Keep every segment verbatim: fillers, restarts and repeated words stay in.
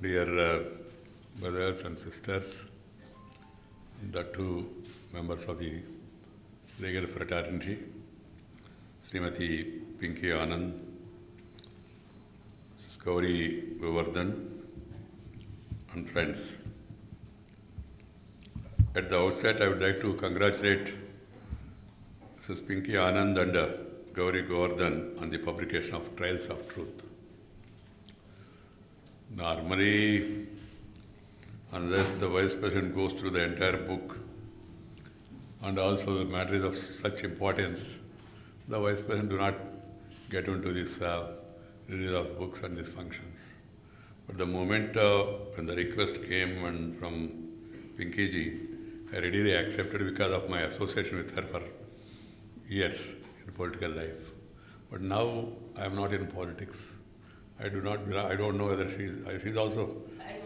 dear uh, brothers and sisters, the two members of the legal fraternity, Srimati Pinky Anand, Missus Gauri Goburdhan, and friends. At the outset, I would like to congratulate Missus Pinky Anand and uh, Gauri Goburdhan on the publication of Trials of Truth. Normally, unless the Vice President goes through the entire book, and also the matter is of such importance, the Vice President do not get into this uh, release of books and these functions. But the moment uh, when the request came and from Pinky ji, I readily accepted because of my association with her for years in political life. But now I am not in politics. I do not belong, I don't know whether she is, she is also. I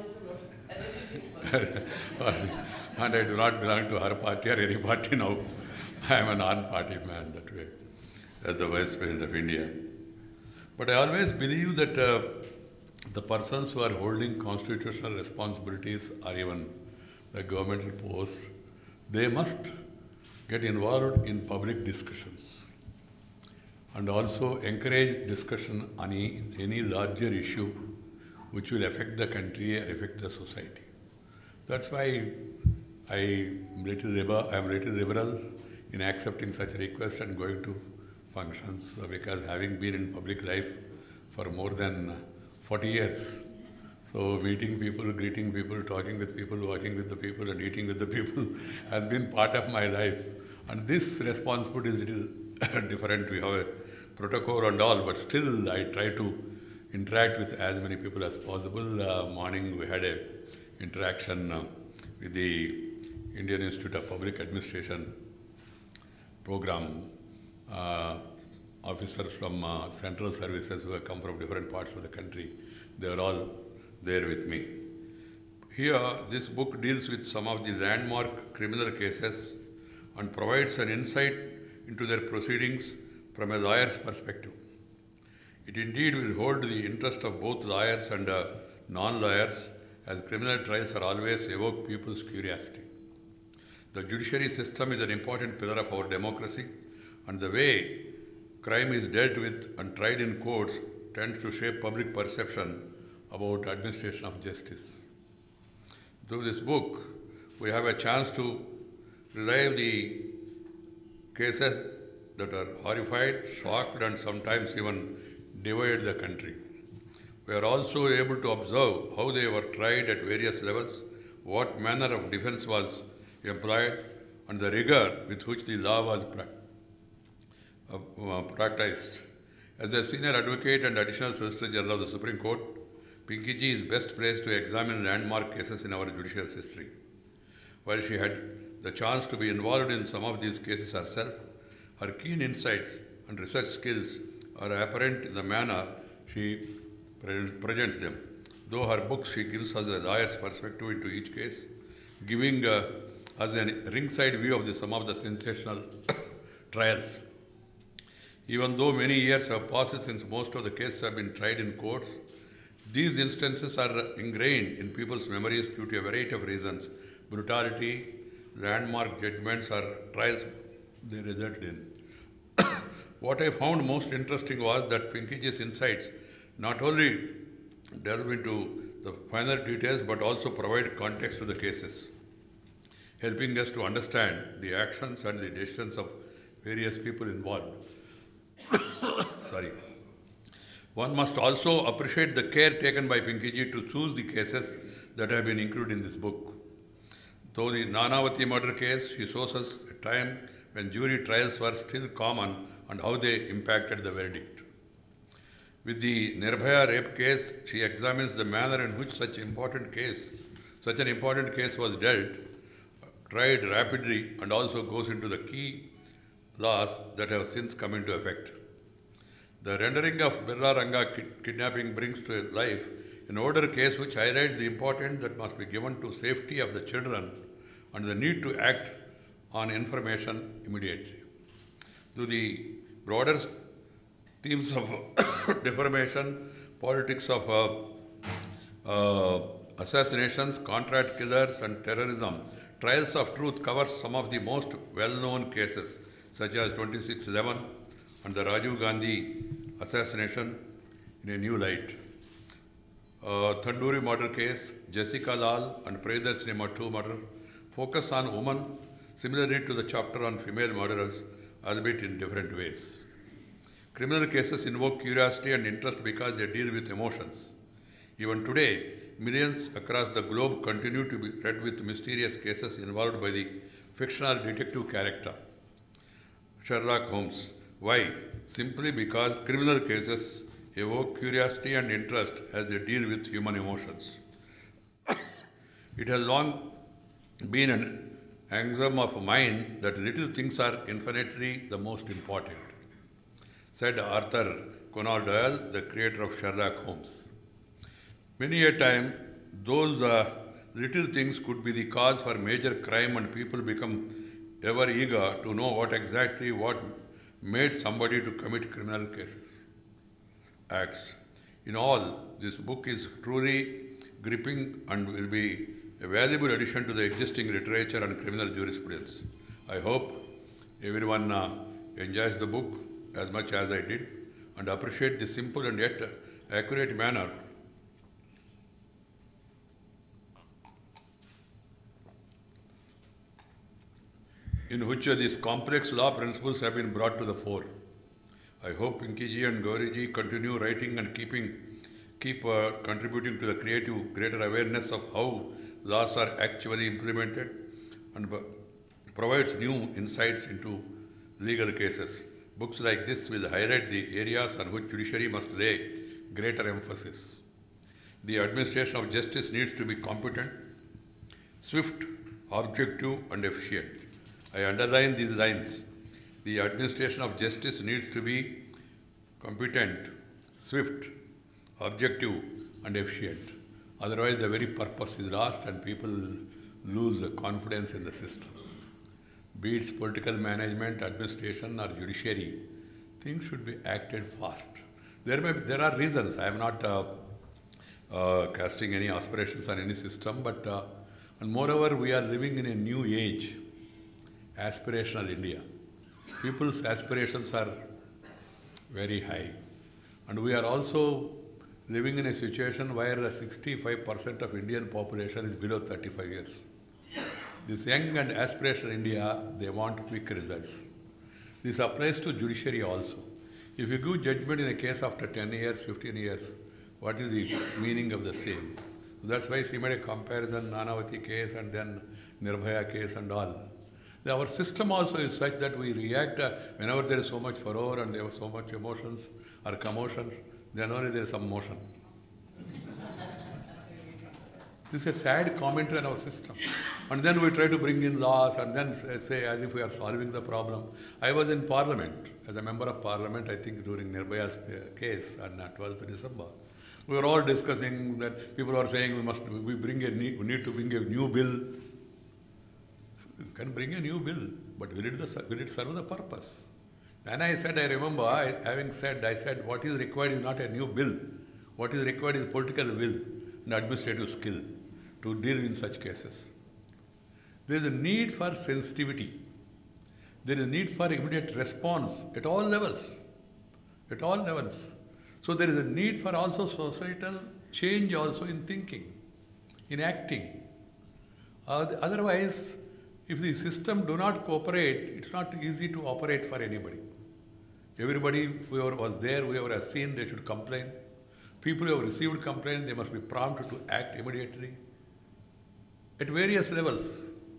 also know. And I do not belong to her party or any party now. I am a non-party man that way, as the Vice President of India. But I always believe that uh, the persons who are holding constitutional responsibilities or even the governmental posts, they must get involved in public discussions and also encourage discussion on any, any larger issue which will affect the country or affect the society. That's why I am little liberal, I am little liberal in accepting such a request and going to functions, because having been in public life for more than forty years, so meeting people, greeting people, talking with people, working with the people and eating with the people has been part of my life. And this responsibility is a little different. We have a protocol and all, but still I try to interact with as many people as possible. Uh, morning we had a interaction uh, with the Indian Institute of Public Administration program uh, officers from uh, central services who have come from different parts of the country. They are all there with me. Here, this book deals with some of the landmark criminal cases and provides an insight into their proceedings from a lawyer's perspective. It indeed will hold the interest of both lawyers and uh, non-lawyers, as criminal trials are always evoke people's curiosity. The judiciary system is an important pillar of our democracy, and the way crime is dealt with and tried in courts tends to shape public perception about administration of justice. Through this book, we have a chance to relive the cases that are horrified, shocked, and sometimes even divided the country. We are also able to observe how they were tried at various levels, what manner of defense was employed, and the rigor with which the law was pra uh, uh, practiced. As a senior advocate and additional Solicitor General of the Supreme Court, Pinky ji is best placed to examine landmark cases in our judicial history. While she had the chance to be involved in some of these cases herself, her keen insights and research skills are apparent in the manner she pre presents them. Though her books, she gives us a lawyer's perspective into each case, giving uh, us a ringside view of the, some of the sensational trials. Even though many years have passed since most of the cases have been tried in courts, these instances are ingrained in people's memories due to a variety of reasons: brutality, landmark judgments, or trials they resulted in. What I found most interesting was that Pinky ji's insights not only delve into the finer details but also provide context to the cases, helping us to understand the actions and the decisions of various people involved. Sorry. One must also appreciate the care taken by Pinky ji to choose the cases that have been included in this book. Though the Nanavati murder case, she shows us a time when jury trials were still common and how they impacted the verdict. With the Nirbhaya rape case, she examines the manner in which such important case, such an important case was dealt, tried rapidly, and also goes into the key laws that have since come into effect. The rendering of Birla Ranga kid kidnapping brings to life an older case which highlights the importance that must be given to safety of the children and the need to act on information immediately. To the broader themes of defamation, politics of uh, uh, assassinations, contract killers and terrorism, Trials of Truth covers some of the most well-known cases such as twenty-six eleven and the Rajiv Gandhi assassination in a new light. Uh, Thandoori murder case, Jessica Lal and Priyadarshini Mattu murder focus on women similarly to the chapter on female murderers, albeit in different ways. Criminal cases invoke curiosity and interest because they deal with emotions. Even today, millions across the globe continue to be read with mysterious cases involved by the fictional detective character, Sherlock Holmes. Why? Simply because criminal cases evoke curiosity and interest as they deal with human emotions. It has long been an axiom of mine that little things are infinitely the most important, said Arthur Conan Doyle, the creator of Sherlock Holmes. Many a time, those uh, little things could be the cause for major crime and people become ever eager to know what exactly what made somebody to commit criminal cases, acts. In all, this book is truly gripping and will be a valuable addition to the existing literature on criminal jurisprudence. I hope everyone uh, enjoys the book as much as I did and appreciate the simple and yet accurate manner in which uh, these complex law principles have been brought to the fore. I hope Pinky ji and Gauri ji continue writing and keeping, keep uh, contributing to the creative greater awareness of how laws are actually implemented and provides new insights into legal cases. Books like this will highlight the areas on which judiciary must lay greater emphasis. The administration of justice needs to be competent, swift, objective and efficient. I underline these lines. The administration of justice needs to be competent, swift, objective and efficient. Otherwise the very purpose is lost and people lose the confidence in the system. Be it political management, administration or judiciary, things should be acted fast. There, may be, there are reasons. I am not uh, uh, casting any aspirations on any system, but uh, and moreover we are living in a new age. Aspirational India. People's aspirations are very high. And we are also living in a situation where sixty-five percent of Indian population is below thirty-five years. This young and aspirational India, they want quick results. This applies to judiciary also. If you give judgment in a case after ten years, fifteen years, what is the meaning of the same? So that's why she made a comparison, Nanavati case and then Nirbhaya case and all. Our system also is such that we react uh, whenever there is so much furor and there are so much emotions or commotions, then only there is some motion. This is a sad commentary on our system. And then we try to bring in laws and then say as if we are solving the problem. I was in Parliament, as a member of Parliament, I think during Nirbhaya's case on twelfth of December. We were all discussing that people are saying we must we bring a we need to bring a new bill. You can bring a new bill, but will it, the, will it serve the purpose? Then I said, I remember, I, having said, I said, what is required is not a new bill. What is required is political will and administrative skill to deal in such cases. There is a need for sensitivity. There is a need for immediate response at all levels. At all levels. So there is a need for also societal change also in thinking, in acting. Uh, otherwise, if the system do not cooperate, it's not easy to operate for anybody. Everybody, whoever was there, whoever has seen, they should complain. People who have received complaint, they must be prompt to act immediately at various levels.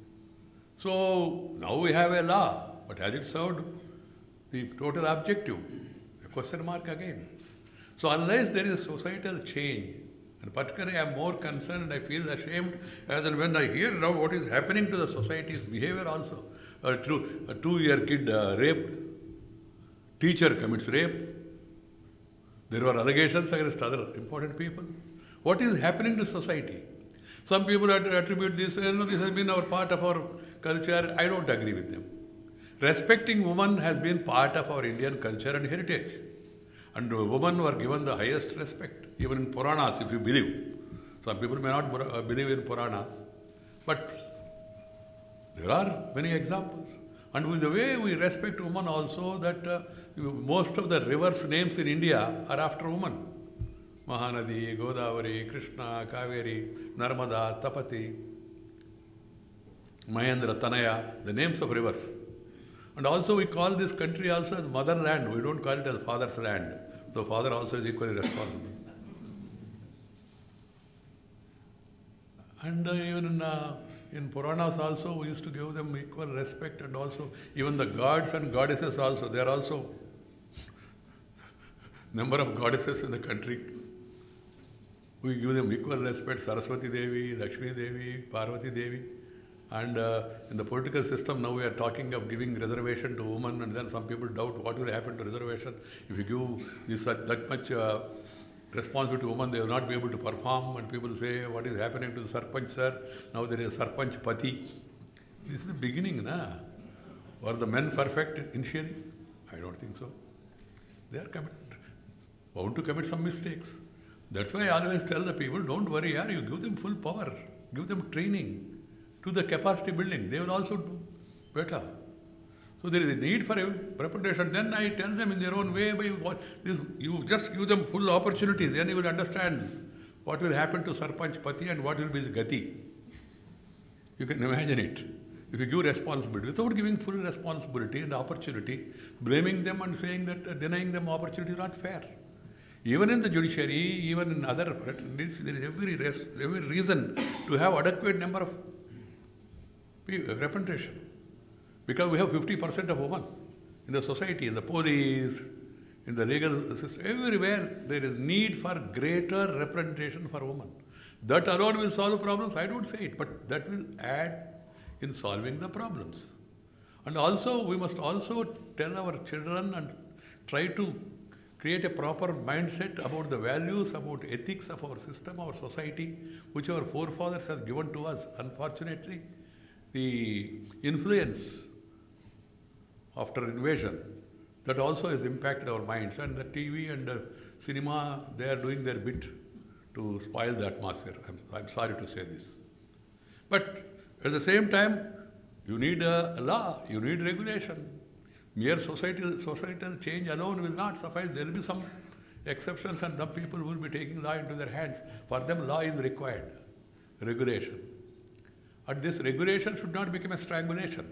So now we have a law, but has it served the total objective? A question mark again. So unless there is a societal change, and particularly I am more concerned and I feel ashamed as and when I hear now what is happening to the society's behavior also. A, two, a two-year kid uh, raped, teacher commits rape. There were allegations against other important people. What is happening to society? Some people attribute this, you know, this has been our part of our culture. I don't agree with them. Respecting women has been part of our Indian culture and heritage. And women were given the highest respect, even in Puranas, if you believe. Some people may not believe in Puranas, but there are many examples. And with the way we respect women also, that uh, most of the rivers names in India are after women. Mahanadi, Godavari, Krishna, Kaveri, Narmada, Tapati, Mahendra, Tanaya, the names of rivers. And also we call this country also as motherland. We don't call it as father's land. The father also is equally responsible. And uh, even in, uh, in Puranas also, we used to give them equal respect, and also even the gods and goddesses also. There are also number of goddesses in the country. We give them equal respect. Saraswati Devi, Lakshmi Devi, Parvati Devi. And uh, in the political system now we are talking of giving reservation to women, and then some people doubt what will happen to reservation. If you give this uh, that much uh, responsibility to women, they will not be able to perform, and people say, what is happening to the Sarpanch sir? Now there is a Sarpanch Pati. This is the beginning, na? Were the men perfect initially? I don't think so. They are commit, bound to commit some mistakes. That's why I always tell the people, don't worry, yaar, you give them full power, give them training to the capacity building. They will also do better. So there is a need for representation. Then I tell them in their own way, by what this, you just give them full opportunity. Then you will understand what will happen to Sarpanch Pati and what will be his gati. You can imagine it. If you give responsibility, without giving full responsibility and opportunity, blaming them and saying that uh, denying them opportunity is not fair. Even in the judiciary, even in other fraternities, there is every, rest, every reason to have adequate number of representation. Because we have fifty percent of women in the society, in the police, in the legal system, everywhere there is need for greater representation for women. That alone will solve problems, I don't say it, but that will add in solving the problems. And also, we must also tell our children and try to create a proper mindset about the values, about ethics of our system, our society, which our forefathers have given to us. Unfortunately, the influence after invasion, that also has impacted our minds. And the T V and the cinema, they are doing their bit to spoil the atmosphere. I'm, I'm sorry to say this. But at the same time, you need a law, you need regulation. Mere societal, societal change alone will not suffice. There will be some exceptions, and some people will be taking law into their hands. For them, law is required, regulation. And this regulation should not become a strangulation.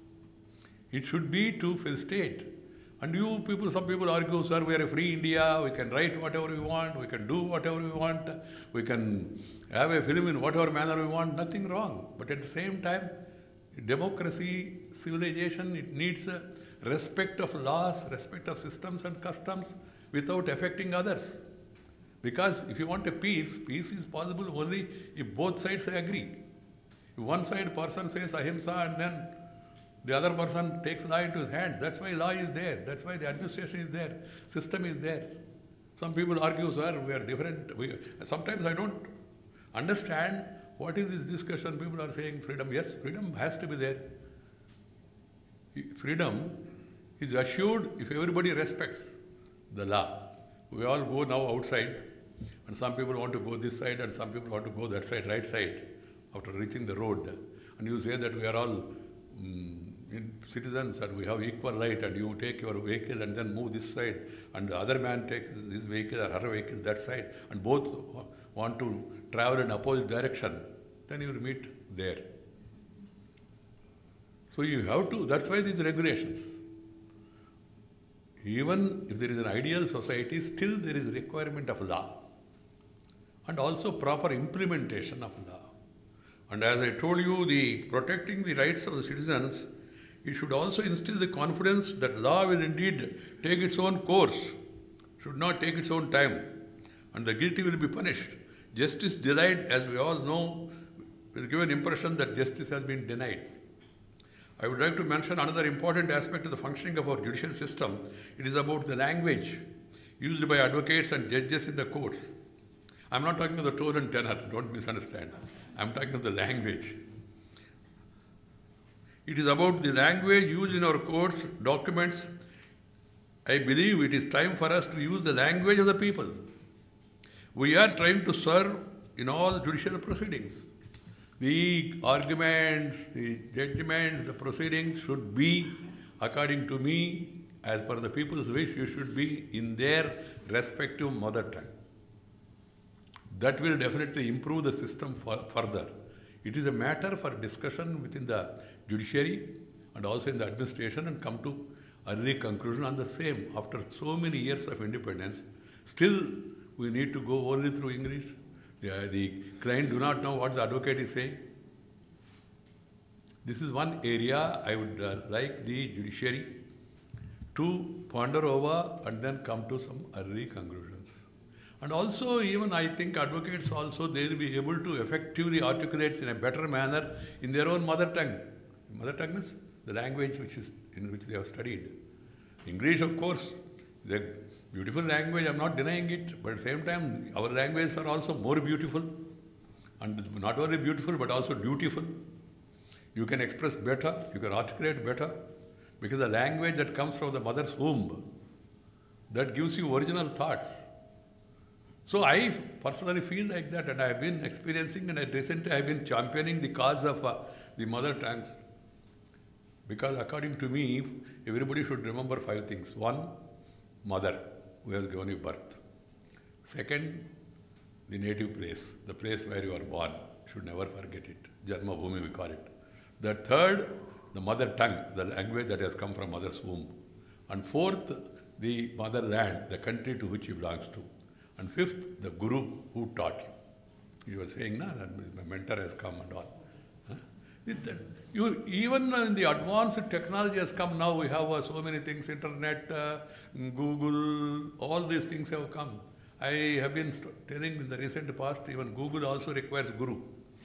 It should be to facilitate. And you people, some people argue, sir, we are a free India, we can write whatever we want, we can do whatever we want, we can have a film in whatever manner we want, nothing wrong. But at the same time, democracy, civilization, it needs a respect of laws, respect of systems and customs without affecting others. Because if you want a peace, peace is possible only if both sides agree. If one side person says ahimsa and then the other person takes law into his hands, that's why law is there, that's why the administration is there, system is there. Some people argue, sir, we are different. We, sometimes I don't understand what is this discussion. People are saying freedom. Yes, freedom has to be there. Freedom is assured if everybody respects the law. We all go now outside, and some people want to go this side and some people want to go that side, right side, after reaching the road. And you say that we are all um, citizens and we have equal right, and you take your vehicle and then move this side, and the other man takes his vehicle or her vehicle that side, and both want to travel in opposite direction, then you will meet there. So you have to, that's why these regulations. Even if there is an ideal society, still there is a requirement of law and also proper implementation of law. And as I told you, the protecting the rights of the citizens, it should also instill the confidence that law will indeed take its own course, should not take its own time, and the guilty will be punished. Justice denied, as we all know, will give an impression that justice has been denied. I would like to mention another important aspect of the functioning of our judicial system. It is about the language used by advocates and judges in the courts. I'm not talking of the tone and tenor, don't misunderstand. I'm talking of the language. It is about the language used in our courts, documents. I believe it is time for us to use the language of the people. We are trying to serve in all judicial proceedings. The arguments, the judgments, the proceedings should be, according to me, as per the people's wish, you should be in their respective mother tongue. That will definitely improve the system for, further. It is a matter for discussion within the judiciary and also in the administration and come to early conclusion on the same. After so many years of independence, still we need to go only through English. The, the client do not know what the advocate is saying. This is one area I would uh, like the judiciary to ponder over and then come to some early conclusions. And also, even I think advocates also, they will be able to effectively articulate in a better manner in their own mother tongue. Mother tongue is the language which is in which they have studied. English, of course, is a beautiful language, I am not denying it, but at the same time, our languages are also more beautiful. And not only beautiful, but also dutiful. You can express better, you can articulate better, because the language that comes from the mother's womb, that gives you original thoughts. So I personally feel like that, and I have been experiencing, and recently I have been championing the cause of uh, the mother tongues. Because according to me, everybody should remember five things. One, mother, who has given you birth. Second, the native place, the place where you are born. Should never forget it. Janma Bhumi, we call it. The third, the mother tongue, the language that has come from mother's womb. And fourth, the motherland, the country to which he belongs to. And fifth, the guru who taught you. You were saying, na, that my mentor has come and all. Huh? It, you, even in the advanced technology has come now, we have uh, so many things, internet, uh, Google, all these things have come. I have been telling in the recent past, even Google also requires guru.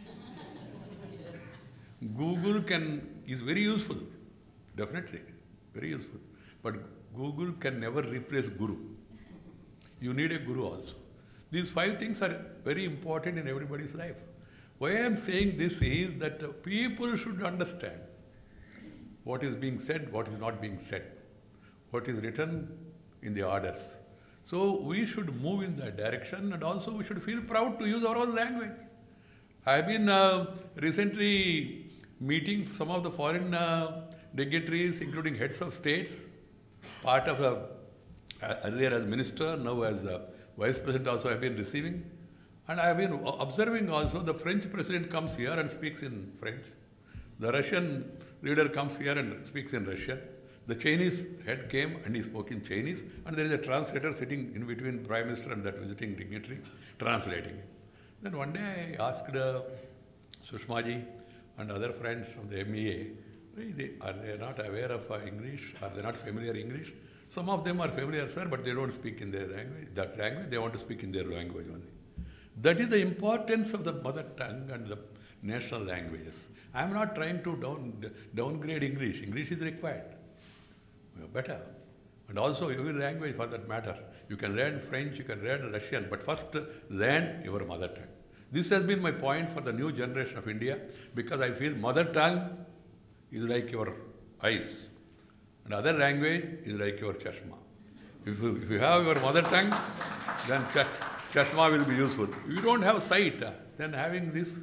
Google can is very useful, definitely, very useful. But Google can never replace guru. You need a guru also. These five things are very important in everybody's life. Why I am saying this is that uh, people should understand what is being said, what is not being said, what is written in the orders. So we should move in that direction, and also we should feel proud to use our own language. I have been uh, recently meeting some of the foreign uh, dignitaries, including heads of states, part of the uh, earlier as minister, now as uh, vice president also I have been receiving. And I have been observing also the French president comes here and speaks in French. The Russian leader comes here and speaks in Russian. The Chinese head came and he spoke in Chinese, and there is a translator sitting in between Prime Minister and that visiting dignitary, translating it. Then one day I asked uh, Sushma ji and other friends from the M E A, they, are they not aware of uh, English? Are they not familiar English? Some of them are familiar, sir, but they don't speak in their language. That language, they want to speak in their language only. That is the importance of the mother tongue and the national languages. I am not trying to down, downgrade English. English is required. Better. And also every language for that matter. You can learn French, you can learn Russian, but first learn your mother tongue. This has been my point for the new generation of India, because I feel mother tongue is like your eyes, and other language is like your chashma. If you, if you have your mother tongue, then ch chashma will be useful. If you don't have sight, then having these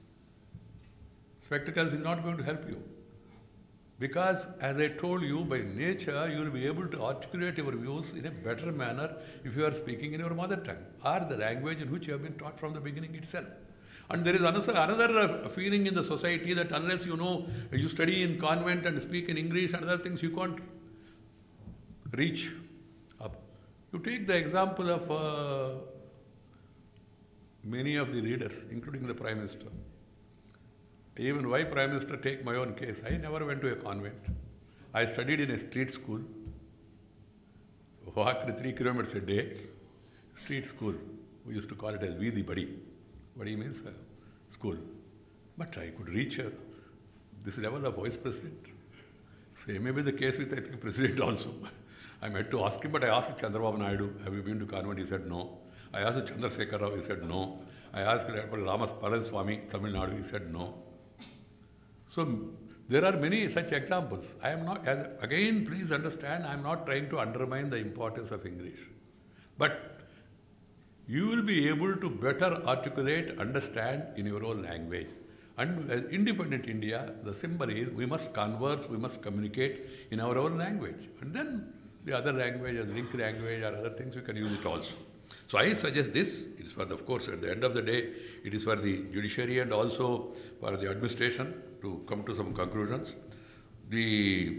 spectacles is not going to help you. Because, as I told you, by nature, you will be able to articulate your views in a better manner if you are speaking in your mother tongue, or the language in which you have been taught from the beginning itself. And there is another, another feeling in the society that unless you know, you study in convent and speak in English and other things, you can't reach up. You take the example of uh, many of the leaders, including the Prime Minister. Even why Prime Minister, take my own case. I never went to a convent. I studied in a street school, walked three kilometers a day, street school. We used to call it as Veedi Badi. Badi means uh, school. But I could reach uh, this level of vice president. Same may be the case with, I think, president also. I had to ask him, but I asked Chandrababu Naidu, have you been to convent? He said no. I asked Chandrasekhar Rao, he said no. I asked Ramas Palaniswamy, Tamil Nadu, he said no. So there are many such examples. I am not, as, again, please understand, I am not trying to undermine the importance of English. But you will be able to better articulate, understand in your own language. And as independent India, the symbol is we must converse, we must communicate in our own language. And then the other language, as link language or other things, we can use it also. So I suggest this. It is for, the, of course, at the end of the day, it is for the judiciary and also for the administration to come to some conclusions. The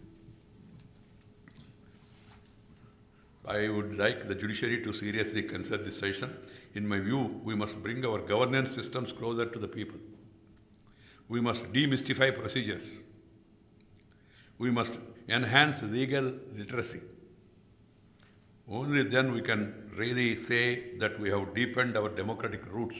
I would like the judiciary to seriously consider this session. In my view, we must bring our governance systems closer to the people. We must demystify procedures. We must enhance legal literacy. Only then we can really say that we have deepened our democratic roots.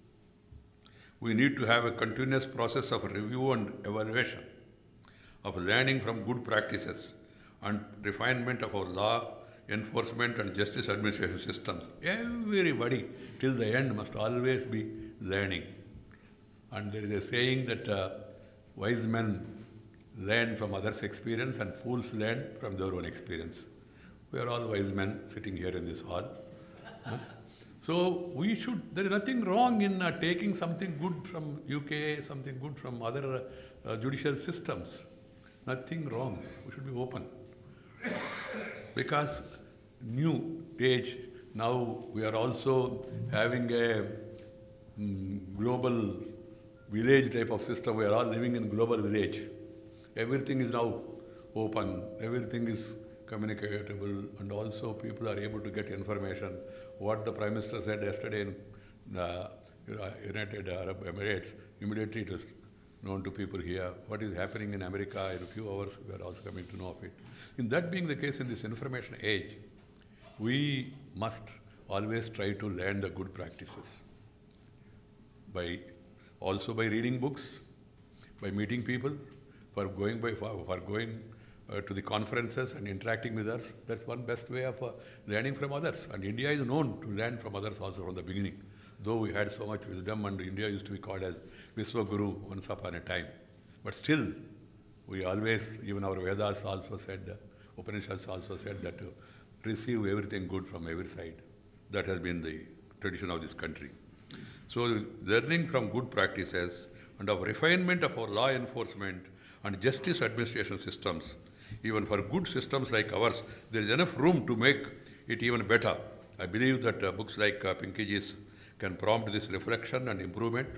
We need to have a continuous process of review and evaluation, of learning from good practices and refinement of our law enforcement and justice administration systems. Everybody till the end must always be learning. And there is a saying that uh, wise men learn from others' experience and fools learn from their own experience. We are all wise men sitting here in this hall. Huh? So we should, there is nothing wrong in uh, taking something good from U K, something good from other uh, judicial systems. Nothing wrong. We should be open. Because new age, now we are also having a mm, global village type of system. We are all living in global village. Everything is now open. Everything is communicatable, and also people are able to get information. What the Prime Minister said yesterday in the United Arab Emirates, immediately it was known to people here. What is happening in America in a few hours, we are also coming to know of it. In that being the case in this information age, we must always try to learn the good practices. By also by reading books, by meeting people, for going by for, for going uh, to the conferences and interacting with others. That's one best way of uh, learning from others. And India is known to learn from others also from the beginning. Though we had so much wisdom and India used to be called as Viswaguru once upon a time. But still, we always, even our Vedas also said, uh, Upanishads also said that to receive everything good from every side. That has been the tradition of this country. So learning from good practices and of refinement of our law enforcement and justice administration systems, even for good systems like ours, there is enough room to make it even better. I believe that uh, books like uh, Pinkyji's can prompt this reflection and improvement.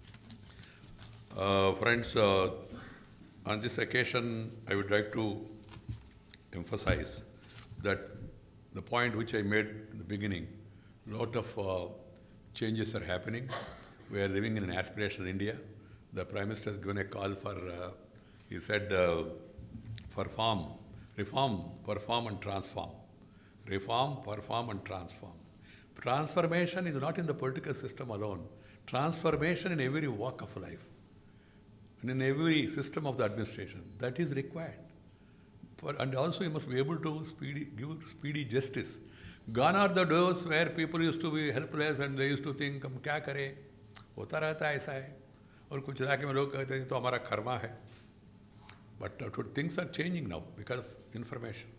Uh, friends, uh, on this occasion, I would like to emphasize that the point which I made in the beginning, a lot of uh, changes are happening. We are living in an aspirational India. The Prime Minister has given a call for, uh, he said, uh, perform, reform, perform and transform. Reform, perform and transform. Transformation is not in the political system alone. Transformation in every walk of life and in every system of the administration. That is required. For, and also you must be able to speedy, give speedy justice. Gone are the days where people used to be helpless and they used to think, हम क्या करें? होता रहता है ऐसा है. और कुछ इलाके में लोग कहते हैं तो हमारा कर्मा है. But uh, things are changing now because of information.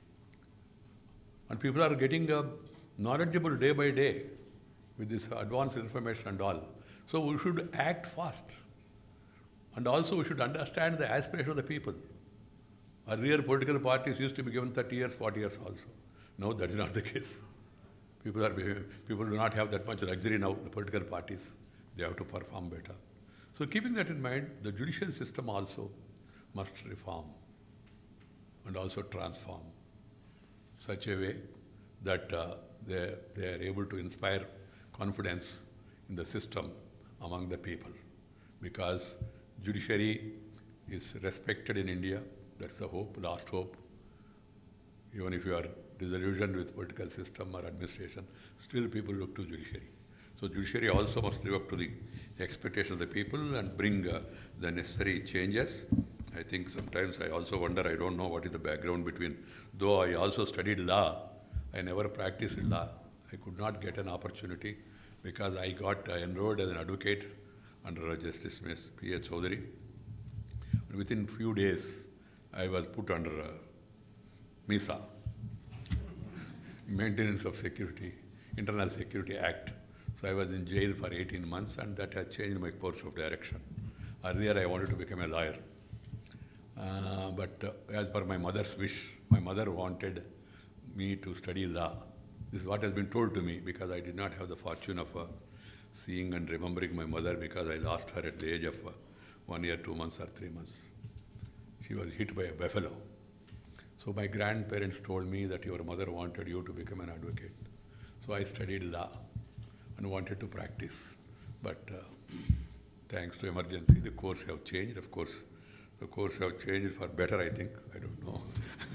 And people are getting uh, knowledgeable day by day with this advanced information and all. So we should act fast. And also we should understand the aspiration of the people. Earlier political parties used to be given thirty years, forty years also. No, that is not the case. People are people do not have that much luxury now, the political parties. They have to perform better. So keeping that in mind, the judicial system also must reform and also transform such a way that uh, they, they are able to inspire confidence in the system among the people. Because judiciary is respected in India. That's the hope, last hope. Even if you are disillusioned with political system or administration, still people look to judiciary. So judiciary also must live up to the expectations of the people and bring uh, the necessary changes. I think sometimes I also wonder, I don't know what is the background between, though I also studied law, I never practiced law. I could not get an opportunity because I got uh, enrolled as an advocate under uh, Justice Miss P A Chaudhary. And within few days, I was put under uh, MISA, Maintenance of Security. Internal Security Act. So I was in jail for eighteen months, and that has changed my course of direction. Earlier I wanted to become a lawyer. Uh, but uh, as per my mother's wish, my mother wanted me to study law. This is what has been told to me, because I did not have the fortune of uh, seeing and remembering my mother, because I lost her at the age of uh, one year, two months or three months. She was hit by a buffalo. So my grandparents told me that your mother wanted you to become an advocate. So I studied law and wanted to practice. But uh, thanks to emergency, the course have changed. Of course, the course have changed for better, I think. I don't know.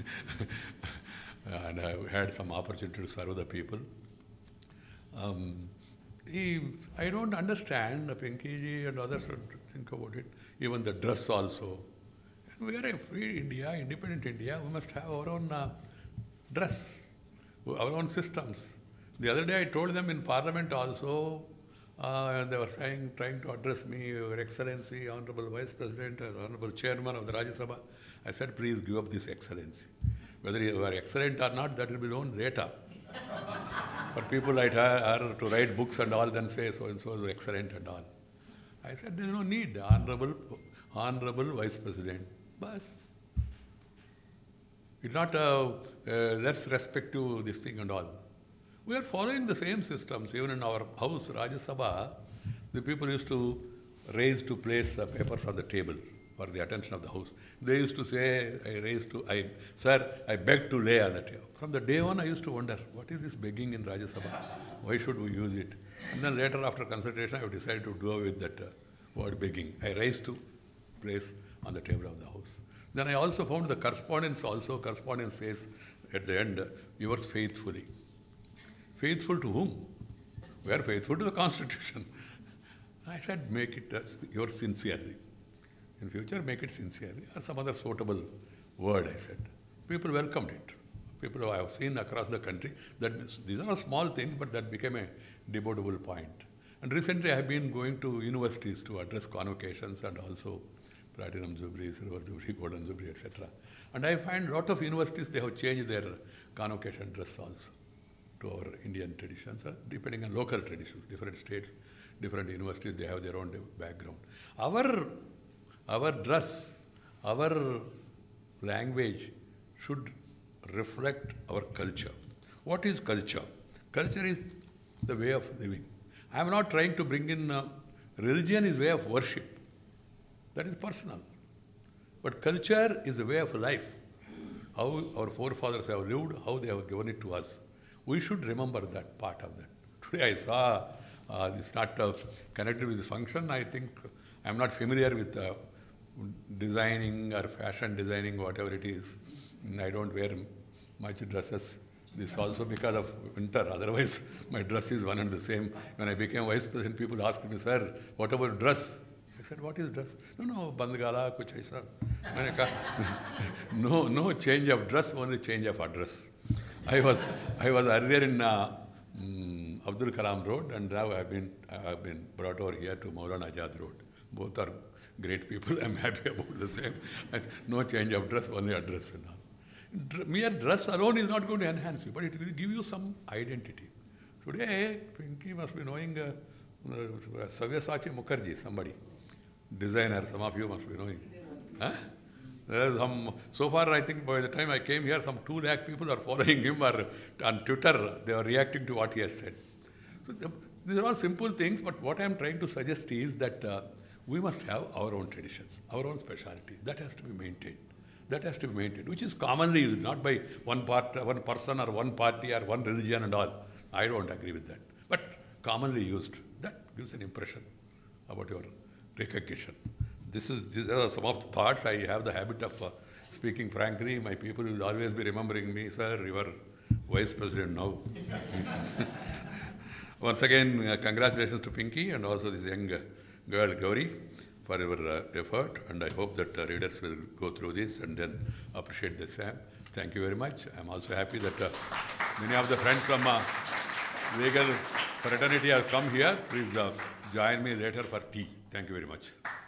And I had some opportunity to serve the people. Um, he, I don't understand, Pinky ji and others should think about it. Even the dress also. We are a free India, independent India. We must have our own uh, dress, our own systems. The other day I told them in Parliament also, uh, they were saying, trying to address me, Your Excellency, Honorable Vice President, uh, Honorable Chairman of the Rajya Sabha. I said, please give up this excellency. Whether you are excellent or not, that will be known later. For people like her to write books and all, then say so and so is excellent and all. I said, there is no need. Honorable, Honorable Vice President. Bas. It's not uh, uh, less respect to this thing and all. We are following the same systems. Even in our house, Rajya Sabha, the people used to raise to place uh, papers on the table for the attention of the house. They used to say, I raised to, I, sir, I beg to lay on the table. From the day one, I used to wonder, what is this begging in Rajya Sabha? Why should we use it? And then later, after consultation, I decided to do away with that uh, word begging. I raised to place on the table of the house. Then I also found the correspondence also, correspondence says at the end, yours faithfully. Faithful to whom? We are faithful to the Constitution. I said, make it uh, yours sincerely. In future, make it sincerely, or some other suitable word, I said. People welcomed it. People who I have seen across the country, that these are all small things, but that became a debatable point. And recently I have been going to universities to address convocations and also Platinum Jubilee, Silver Jubilee, Golden Jubilee, et cetera. And I find a lot of universities, they have changed their convocation dress also to our Indian traditions, uh, depending on local traditions, different states, different universities, they have their own background. Our, our dress, our language should reflect our culture. What is culture? Culture is the way of living. I am not trying to bring in, uh, religion is way of worship. That is personal. But culture is a way of life. How our forefathers have lived, how they have given it to us. We should remember that part of that. Today I saw, uh, this not uh, connected with this function. I think I am not familiar with uh, designing or fashion designing, whatever it is. I don't wear much dresses. This also because of winter. Otherwise, my dress is one and the same. When I became vice president, people asked me, sir, what about dress? I said, what is dress? No, no, bandgala, kuch aisa. No, no change of dress, only change of address. I was, I was earlier in uh, um, Abdul Kalam Road, and now I've been, I've been brought over here to Maulana Azad Road. Both are great people. I'm happy about the same. I, no change of dress, only address and all. Dr- mere dress alone is not going to enhance you, but it will give you some identity. Today, Pinky must be knowing uh, uh, Sabyasachi Mukherjee, somebody, designer, some of you must be knowing. Huh? There is some, so far, I think by the time I came here, some two lakh people are following him, or on Twitter, they are reacting to what he has said. So the, these are all simple things, but what I am trying to suggest is that uh, we must have our own traditions, our own speciality. That has to be maintained. That has to be maintained, which is commonly used, not by one part, one person or one party or one religion and all. I don't agree with that. But commonly used, that gives an impression about your recognition. This is, these are some of the thoughts. I have the habit of uh, speaking frankly. My people will always be remembering me, sir, you are vice president now. Once again, uh, congratulations to Pinky and also this young uh, girl, Gauri, for your uh, effort, and I hope that uh, readers will go through this and then appreciate the same. Thank you very much. I'm also happy that uh, many of the friends from uh, legal fraternity have come here. Please uh, join me later for tea. Thank you very much.